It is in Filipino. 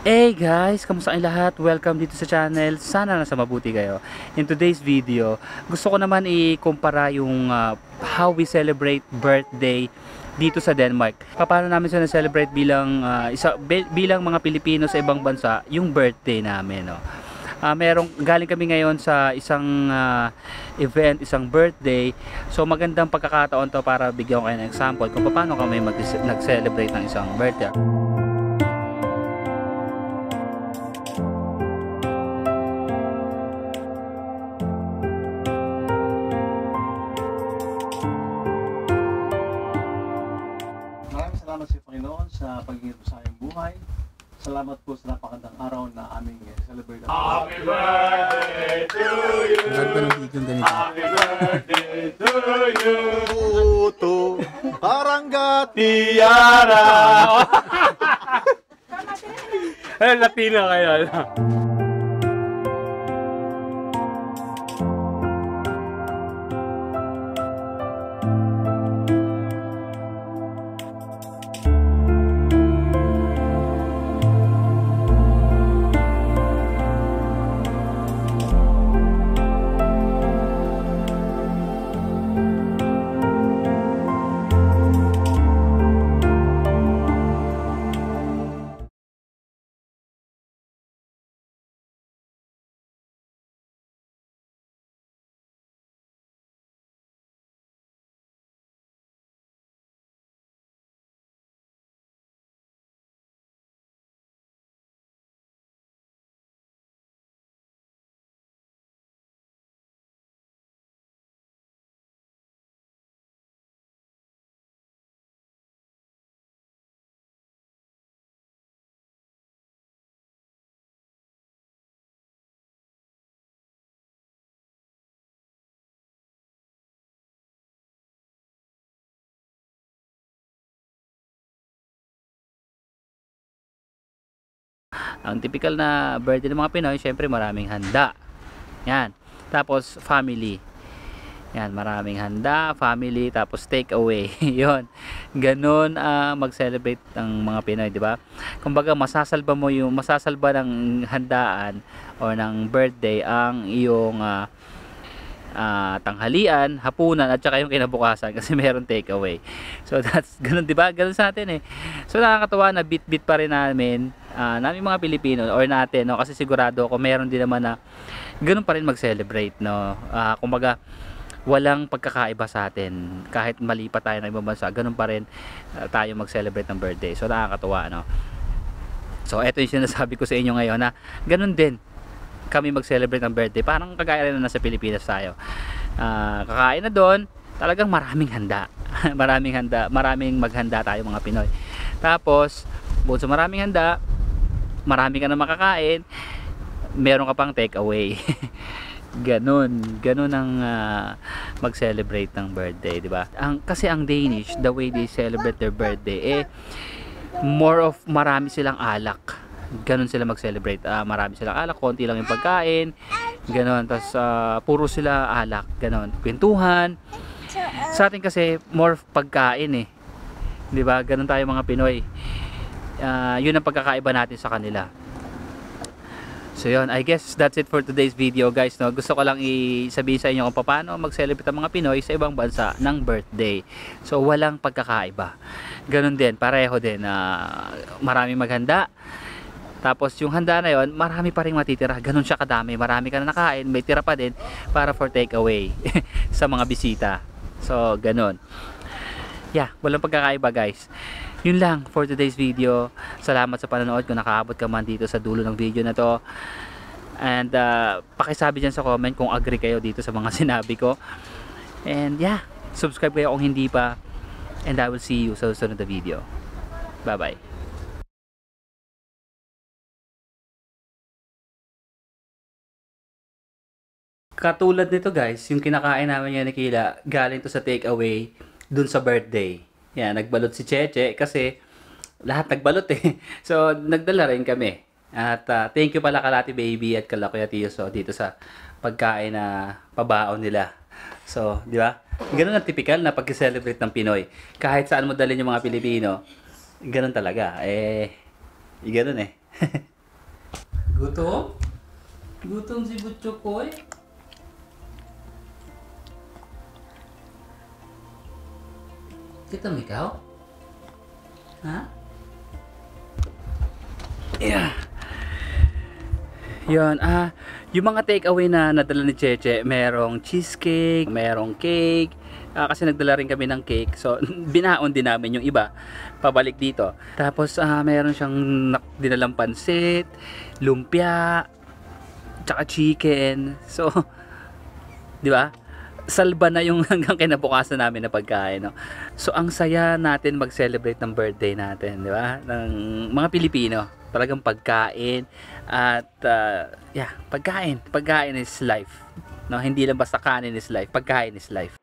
Hey guys, kamusta kayong lahat? Welcome dito sa channel. Sana nasa mabuti kayo. In today's video, gusto ko naman i-kumpara yung how we celebrate birthday dito sa Denmark. Paano namin sila celebrate bilang bilang mga Pilipino sa ibang bansa yung birthday namin, no? Galing kami ngayon sa isang event, isang birthday. So magandang pagkakataon to para bigyan ko kayo ng example kung paano kami nag-celebrate ng isang birthday. Salamat sa Panginoon sa pag-iingat mo sa aming buhay. Salamat po sa napakandang araw na aming celebrate. Happy birthday to you. Happy birthday to you. Puto, Tiara. Eh, Latino kayo. Ang typical na birthday ng mga Pinoy, syempre maraming handa. Yan. Tapos family. Yan, maraming handa, family, tapos take away. 'Yon. Ganun mag-celebrate ng mga Pinoy, 'di ba? Kumbaga masasalba ng handaan o ng birthday ang iyong tanghalian, hapunan at saka yung kinabukasan kasi meron take away. So that's ganun, 'di ba? Ganun sa atin eh. So nakakatuwa na bit-bit pa rin namin mga Pilipino or natin, no? Kasi sigurado ako meron din naman na ganun pa rin mag-celebrate, no? Kumbaga walang pagkakaiba sa atin. Kahit mali pa tayo ng ibang bansa, ganun pa rin tayo mag-celebrate ng birthday. So nakakatuwa, no? So eto yung sinasabi ko sa inyo ngayon na ganun din kami mag-celebrate ng birthday. Parang kagaya rin na nasa Pilipinas tayo. Kakain na doon, talagang maraming handa. maraming maghanda tayo mga Pinoy. Tapos, bukod sa maraming handa, marami ka na makakain, meron ka pang take away. Ganun ang mag-celebrate ng birthday, di ba? Kasi ang Danish, the way they celebrate their birthday, more of marami silang alak. Ganun sila mag-celebrate. Marami silang alak, konti lang yung pagkain. Ganun, tapos puro sila alak. Ganun, kwentuhan. Sa atin kasi more pagkain eh. 'Di ba? Ganun tayo mga Pinoy. Yun ang pagkakaiba natin sa kanila. So yun, I guess that's it for today's video, guys, no? Gusto ko lang i-sabihin sa inyo kung paano mag-celebrate ang mga Pinoy sa ibang bansa ng birthday. So walang pagkakaiba. Ganun din, pareho din. Maraming maghanda. Tapos yung handa na yon, marami pa ring matitira. Ganun siya kadami. Marami ka na nakain, may tira pa din para for take away sa mga bisita. So ganun. Yeah, walang pagkakaiba, guys. Yun lang for today's video. Salamat sa panonood kung nakaabot ka man dito sa dulo ng video na to. And pakisabi dyan sa comment kung agree kayo dito sa mga sinabi ko. And yeah, subscribe kayo kung hindi pa. And I will see you sa susunod na video. Bye bye. Katulad nito, guys, yung kinakain namin yan ni Kila, galing to sa takeaway dun sa birthday. Yan, nagbalot si Cheche kasi lahat nagbalot eh. So, nagdala rin kami. At thank you pala Kalati Baby at kala Kuya Tiyoso dito sa pagkain na pabaon nila. So, di ba? Ganun ang typical na pag-celebrate ng Pinoy. Kahit saan mo dalhin yung mga Pilipino, ganun talaga. Ganun eh. Gutom? Gutom si Butchokoy? Gutom ikaw? Ha? Yeah. Yun, yung mga takeaway na nadala ni Cheche, merong cheesecake, merong cake, kasi nagdala rin kami ng cake. So, binaon din namin yung iba pabalik dito. Tapos, meron siyang dinalang pansit, lumpia, tsaka chicken. So, di ba? Salba na yung hanggang kinabukasan namin na pagkain, no? So, ang saya natin mag-celebrate ng birthday natin, di ba? Ng mga Pilipino. Talagang pagkain at pagkain is life, no? Hindi lang basta kanin is life, pagkain is life.